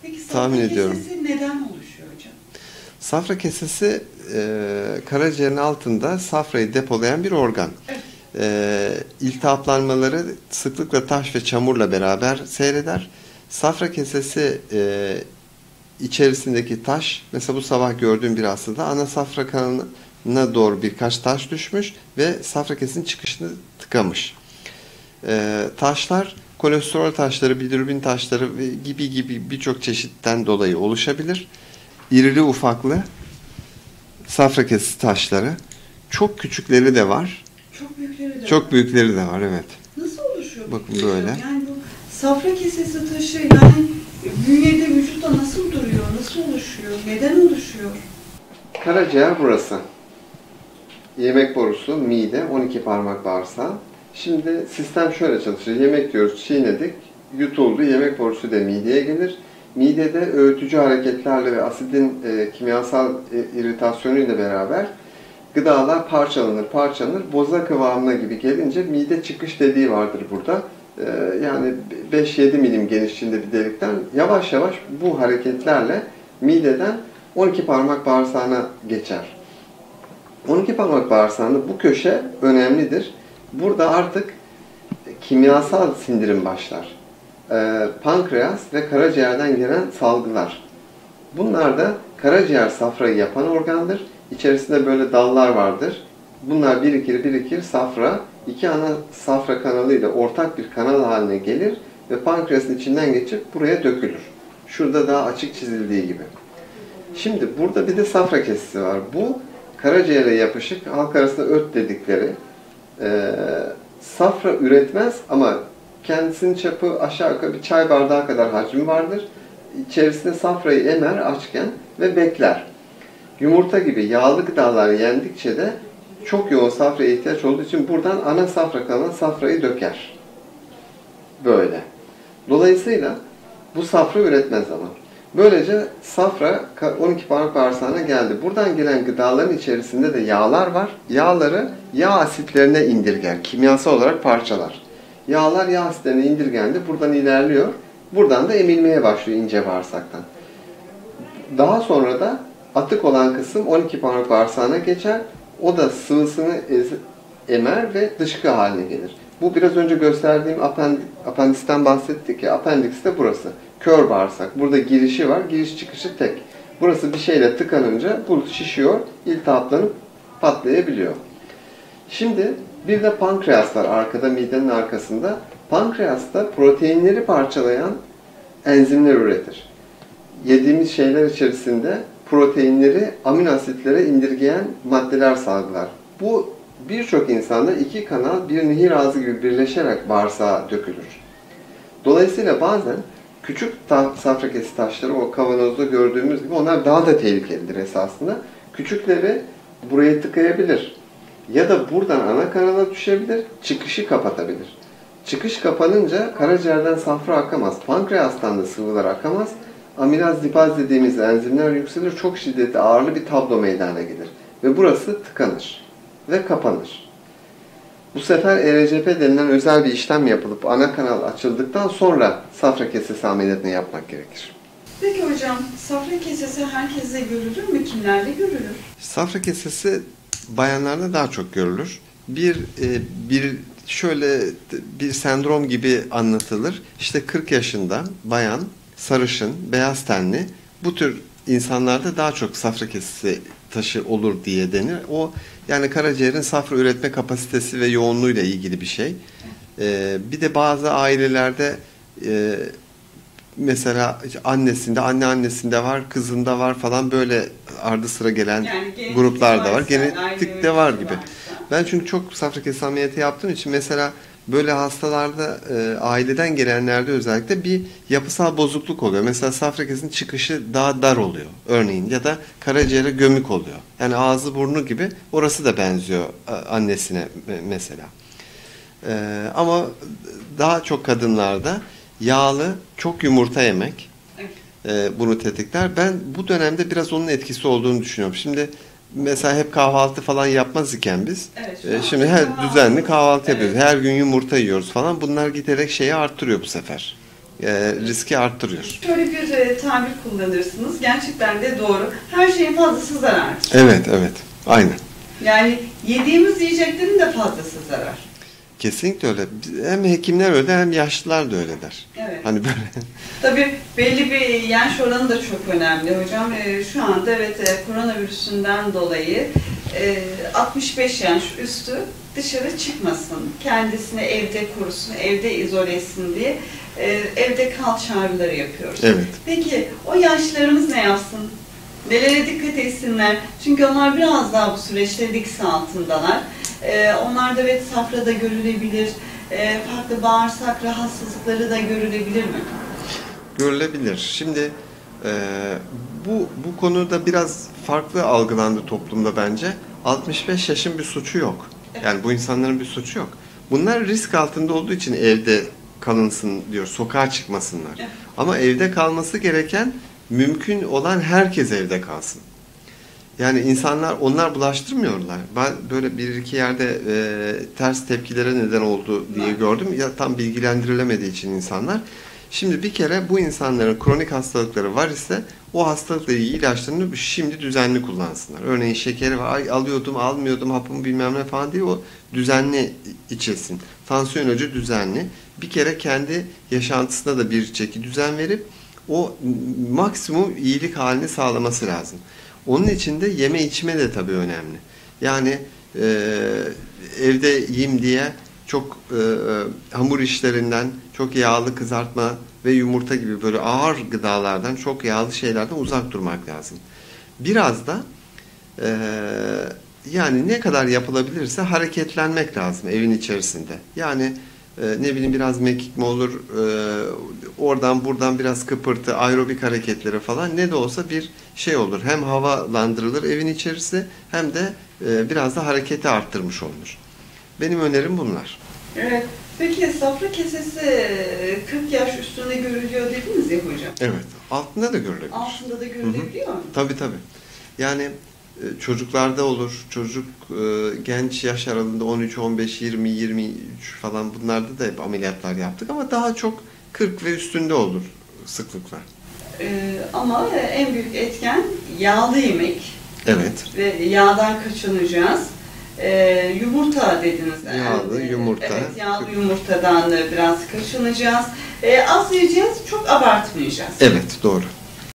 Peki tahmin safra ediyorum. kesesi neden oluşuyor hocam? Safra kesesi karaciğerin altında safrayı depolayan bir organ. Evet. İltihaplanmaları sıklıkla taş ve çamurla beraber seyreder. Safra kesesi içerisindeki taş, mesela bu sabah gördüğüm bir hastada ana safra kanalına doğru birkaç taş düşmüş ve safra kesesinin çıkışını tıkamış. Taşlar kolesterol taşları, bilirubin taşları ve gibi birçok çeşitten dolayı oluşabilir. İrili ufaklı safra kesesi taşları. Çok küçükleri de var. Çok büyükleri de Çok var. büyükleri de var, evet. Nasıl oluşuyor? Bakın peki böyle. hocam? Yani bu safra kesesi taşı yani bünyede, vücutta nasıl duruyor? Nasıl oluşuyor? Neden oluşuyor? Karaciğer burası. Yemek borusu, mide, 12 parmak bağırsağı. Şimdi sistem şöyle çalışır. Yemek diyoruz, çiğnedik, yutuldu. Yemek borusu da mideye gelir. Midede öğütücü hareketlerle ve asidin kimyasal irritasyonuyla beraber gıdalar parçalanır. Boza kıvamına gibi gelince mide çıkış deliği vardır burada. Yani 5-7 milim genişliğinde bir delikten yavaş yavaş bu hareketlerle mideden 12 parmak bağırsağına geçer. 12 parmak bağırsağında bu köşe önemlidir. Burada artık kimyasal sindirim başlar. Pankreas ve karaciğerden gelen salgılar. Bunlar da karaciğer safrayı yapan organdır. İçerisinde böyle dallar vardır. Bunlar birikir safra. İki ana safra kanalıyla ortak bir kanal haline gelir ve pankreasın içinden geçip buraya dökülür. Şurada daha açık çizildiği gibi. Şimdi burada bir de safra kesesi var. Bu karaciğere yapışık, halk arasında öt dedikleri safra üretmez ama kendisinin çapı aşağı yukarı bir çay bardağı kadar hacmi vardır. İçerisinde safrayı emer açken ve bekler. Yumurta gibi yağlı gıdalar yendikçe de çok yoğun safraya ihtiyaç olduğu için buradan ana safra kanalına safrayı döker. Böyle. Dolayısıyla bu safra üretmez ama. Böylece safra 12 parmak bağırsağına geldi. Buradan gelen gıdaların içerisinde de yağlar var. Yağları yağ asitlerine indirger. Kimyasal olarak parçalar. Yağlar yağ asitlerine indirgendi. Buradan ilerliyor. Buradan da emilmeye başlıyor ince bağırsaktan. Daha sonra da atık olan kısım 12 parmak bağırsağına geçer. O da sıvısını emer ve dışkı haline gelir. Bu biraz önce gösterdiğim apendisten bahsettik ya. Apendiks de burası. Kör bağırsak. Burada girişi var. Giriş çıkışı tek. Burası bir şeyle tıkanınca bu şişiyor, iltihaplanıp patlayabiliyor. Şimdi bir de pankreas var arkada, midenin arkasında. Pankreasta proteinleri parçalayan enzimler üretir. Yediğimiz şeyler içerisinde proteinleri amino asitlere indirgeyen maddeler salgılar. Bu birçok insanda iki kanal bir nehir ağzı gibi birleşerek bağırsağa dökülür. Dolayısıyla bazen küçük safra kesesi taşları, o kavanozda gördüğümüz gibi, onlar daha da tehlikelidir esasında. Küçükleri buraya tıkayabilir. Ya da buradan ana kanala düşebilir, çıkışı kapatabilir. Çıkış kapanınca karaciğerden safra akamaz. Pankreastan da sıvılar akamaz. Amilaz lipaz dediğimiz enzimler yükselir. Çok şiddetli, ağırlı bir tablo meydana gelir. Ve burası tıkanır. Ve kapanır. Bu sefer ERCP denilen özel bir işlem yapılıp ana kanal açıldıktan sonra safra kesesi ameliyatını yapmak gerekir. Peki hocam, safra kesesi herkese görülür mü? Kimlerde görülür? Safra kesesi bayanlarda daha çok görülür. Şöyle bir sendrom gibi anlatılır. İşte 40 yaşında bayan, sarışın, beyaz tenli, bu tür insanlarda daha çok safra kesesi taşı olur diye denir. O yani karaciğerin safra üretme kapasitesi ve yoğunluğuyla ilgili bir şey. Bir de bazı ailelerde mesela annesinde var, kızında var falan, böyle ardı sıra gelen Yani gruplar da var. varsa, Genetik de var gibi. varsa. Ben çünkü çok safra kesesi ameliyatı yaptığım için mesela böyle hastalarda aileden gelenlerde özellikle bir yapısal bozukluk oluyor. Mesela safra kesesinin çıkışı daha dar oluyor örneğin, ya da karaciğere gömük oluyor. Yani ağzı burnu gibi, orası da benziyor annesine mesela. Ama daha çok kadınlarda yağlı, çok yumurta yemek bunu tetikler. Ben bu dönemde biraz onun etkisi olduğunu düşünüyorum. Şimdi mesela hep kahvaltı falan yapmaz iken biz, şimdi düzenli kahvaltı yapıyoruz. Her gün yumurta yiyoruz falan. Bunlar giderek şeyi arttırıyor bu sefer. riski arttırıyor. Şöyle bir tabir kullanırsınız. Gerçekten de doğru. Her şeyin fazlası zarar. Evet, evet. Aynen. Yani yediğimiz yiyeceklerin de fazlası zarar. Kesinlikle öyle. Hem hekimler öyle hem yaşlılar da öyle der. Evet. Hani böyle. Tabii belli bir yaş oranı da çok önemli hocam. Şu anda evet koronavirüsünden dolayı 65 yaş üstü dışarı çıkmasın. Kendisini evde korusun, evde izole etsin diye evde kal çağrıları yapıyoruz. Evet. Peki o yaşlılarımız ne yapsın? Nelere dikkat etsinler? Çünkü onlar biraz daha bu süreçte risk altındalar. Onlar da evet safrada görülebilir, farklı bağırsak rahatsızlıkları da görülebilir mi? Görülebilir. Şimdi bu konuda biraz farklı algılandı toplumda bence. 65 yaşın bir suçu yok. Yani bu insanların bir suçu yok. Bunlar risk altında olduğu için evde kalınsın diyor, sokağa çıkmasınlar. Evet. Ama evde kalması gereken mümkün olan herkes evde kalsın. Yani insanlar, onlar bulaştırmıyorlar. Ben böyle bir iki yerde ters tepkilere neden oldu diye gördüm. Ya tam bilgilendirilemediği için insanlar. Şimdi bir kere bu insanların kronik hastalıkları var ise o hastalıkla ilgili ilaçlarını şimdi düzenli kullansınlar. Örneğin şekeri var, ay alıyordum, almıyordum, hapımı bilmem ne falan değil, o düzenli içilsin. Tansiyon ilacı düzenli. Bir kere kendi yaşantısına da bir çeki düzen verip o maksimum iyilik halini sağlaması lazım. Onun için de yeme içme de tabii önemli. Yani evde yiyeyim diye çok hamur işlerinden, çok yağlı kızartma ve yumurta gibi böyle ağır gıdalardan, çok yağlı şeylerden uzak durmak lazım. Biraz da yani ne kadar yapılabilirse hareketlenmek lazım evin içerisinde. Yani ne bileyim biraz mekik mi olur, oradan buradan biraz kıpırtı, aerobik hareketleri falan, ne de olsa bir şey olur. Hem havalandırılır evin içerisi hem de biraz da hareketi arttırmış olunur. Benim önerim bunlar. Evet. Peki safra kesesi 40 yaş üstünde görülüyor dediniz ya hocam. Evet. Altında da görülebilir. Altında da görülebiliyor mu? Tabii tabii. Yani çocuklarda olur. Çocuk genç yaş aralığında 13, 15, 20, 23 falan, bunlarda da hep ameliyatlar yaptık ama daha çok 40 ve üstünde olur sıklıkla. Ama en büyük etken yağlı yemek. Evet. Ve yağdan kaçınacağız. Yumurta dediniz. Yağlı yumurta. Evet, yağlı yumurtadan biraz kaçınacağız. Az yiyeceğiz, çok abartmayacağız. Evet, doğru.